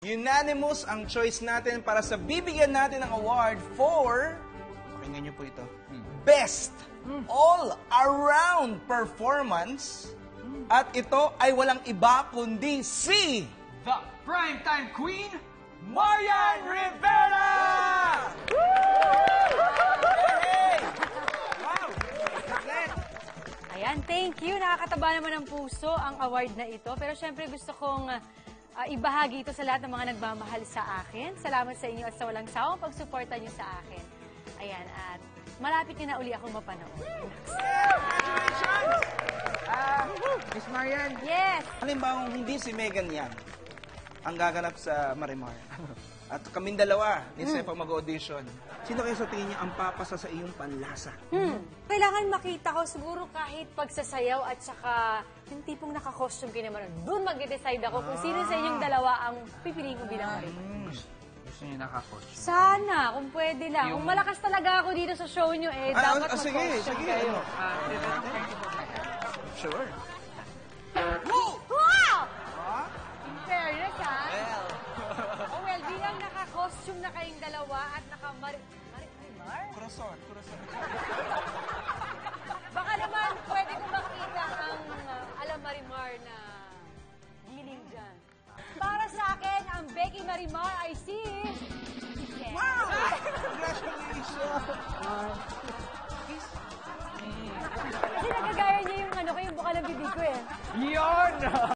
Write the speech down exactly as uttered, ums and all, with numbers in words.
Unanimous ang choice natin para sa bibigyan natin ng award for, pakinggan niyo po ito, Best All-Around Performance. At ito ay walang iba kundi si The Primetime Queen, Marian Rivera! Ayan, thank you. Nakakataba naman ng puso ang award na ito. Pero syempre gusto kong uh, ibahagi ito sa lahat ng mga nagmamahal sa akin. Salamat sa inyo at sa walang sawang pagsuporta niyo sa akin. Ayan, at malapit niyo na uli akong mapanood. Ah, Miss Marian, Yes! halimbawa hindi si Megan yan ang gaganap sa Marimar. At kaming dalawa, ni Sefa mag-audition. Sino kayo sa tingin niyo ang papasa sa iyong panlasa? Hmm. Kailangan makita ko siguro kahit pagsasayaw at saka yung tipong naka-costume kayo naman. Doon mag-decide ako kung sino sa inyong dalawa ang pipiliin ko bilang Marimar. Hmm. Gusto niyo naka-coach? Sana, kung pwede lang. Yung- Kung malakas talaga ako dito sa show nyo, eh, Ah, dapat ah, sige, mag-costume sige, kayo. ano? Ah, Sure. Wow! In fairness, ha? Oh, well, bilang naka-costume na kayong dalawa at naka-mar... Mar... Marimar? Corazon, corazon. Baka naman pwede ko makita ang uh, alam Marimar na giling dyan. Para sa akin, ang Becky Marimar ay si... Wow! Congratulations! Kasi nagagaya niya yung ano ko, yung bukal ng bibig ko eh. Yun!